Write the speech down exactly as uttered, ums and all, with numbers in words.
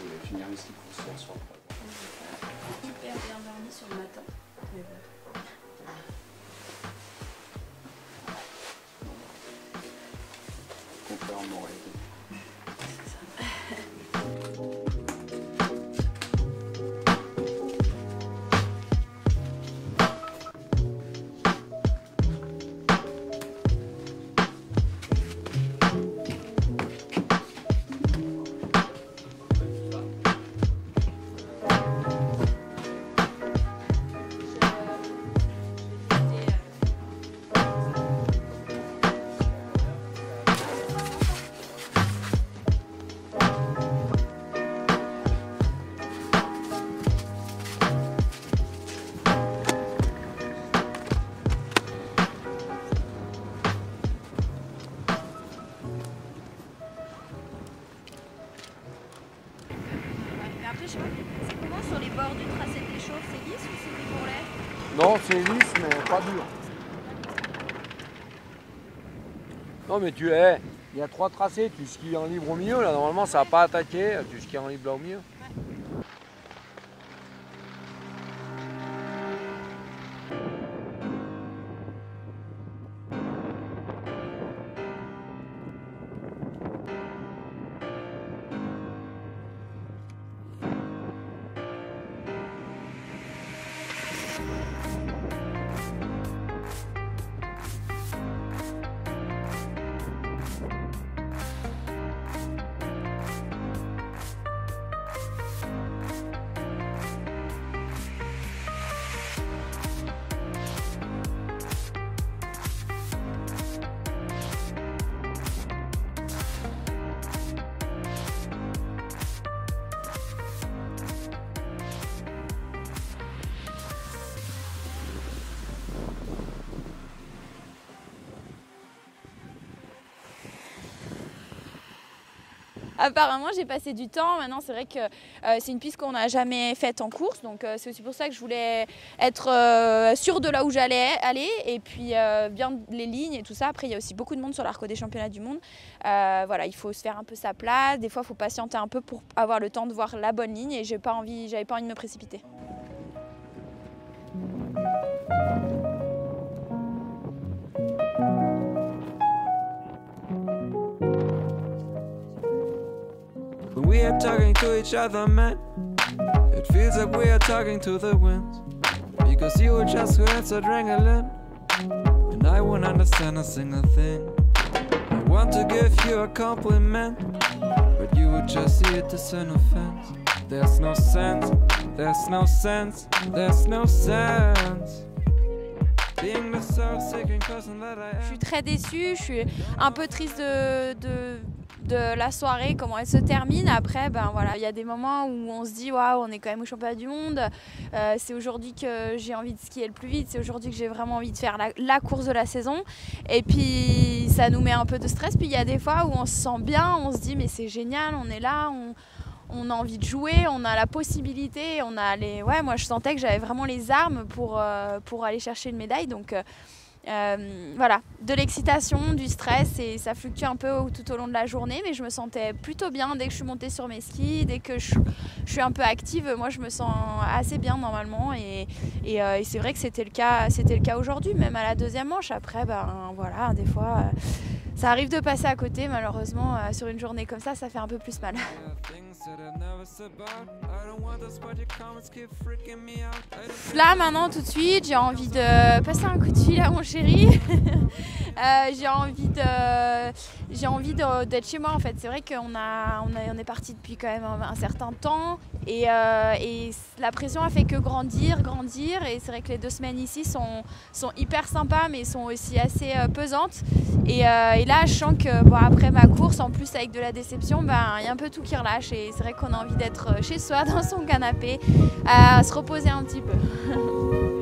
vais finir mes skis pour ce soir. Super bien dormi sur le matin. Mais bon. Contraire à mon rêve. Après, je sais pas, c'est comment sur les bords du tracé des chauves, c'est lisse ou c'est des bourrelets? Non, c'est lisse, mais pas dur. Non, mais tu es. Il y a trois tracés. Tu skis en libre au milieu. Là, normalement, ça va pas attaquer. Tu skis en libre là au milieu. Apparemment, j'ai passé du temps. Maintenant, c'est vrai que euh, c'est une piste qu'on n'a jamais faite en course. Donc, euh, c'est aussi pour ça que je voulais être euh, sûre de là où j'allais aller. Et puis, euh, bien les lignes et tout ça. Après, il y a aussi beaucoup de monde sur l'arc des championnats du monde. Euh, voilà, il faut se faire un peu sa place. Des fois, il faut patienter un peu pour avoir le temps de voir la bonne ligne. Et j'ai pas envie, j'avais pas envie de me précipiter. We are talking to each other, man. It feels like we are talking to the wind. Because you were just who has adrenaline, and I won't understand a single thing. I want to give you a compliment, but you would just see it as an offense. There's no sense, there's no sense, there's no sense. Being the self-seeking person that I am. Je suis très déçue, je suis un peu triste de, de de la soirée, comment elle se termine. Après, ben voilà, il y a des moments où on se dit waouh, on est quand même au championnat du monde. Euh, c'est aujourd'hui que j'ai envie de skier le plus vite. C'est aujourd'hui que j'ai vraiment envie de faire la, la course de la saison. Et puis ça nous met un peu de stress. Puis il y a des fois où on se sent bien, on se dit mais c'est génial, on est là, on, on a envie de jouer, on a la possibilité, on a les. Ouais, moi je sentais que j'avais vraiment les armes pour euh, pour aller chercher une médaille. Donc euh, Euh, voilà, de l'excitation, du stress, et ça fluctue un peu tout au long de la journée, mais je me sentais plutôt bien dès que je suis montée sur mes skis, dès que je, je suis un peu active, moi je me sens assez bien normalement, et, et, euh, et c'est vrai que c'était le cas, c'était le cas aujourd'hui, même à la deuxième manche. Après, ben voilà, des fois euh, ça arrive de passer à côté, malheureusement euh, sur une journée comme ça, ça fait un peu plus mal. Là maintenant tout de suite j'ai envie de passer un coup de fil à mon chéri. euh, j'ai envie de j'ai envie d'être chez moi en fait. C'est vrai qu'on a, on a, on est parti depuis quand même un, un certain temps, et, euh, et la pression a fait que grandir, grandir, et c'est vrai que les deux semaines ici sont, sont hyper sympas, mais sont aussi assez euh, pesantes, et, euh, et là je sens que bon, après ma course, en plus avec de la déception, ben, y a un peu tout qui relâche, et c'est vrai qu'on a envie d'être chez soi dans son canapé, à se reposer un petit peu.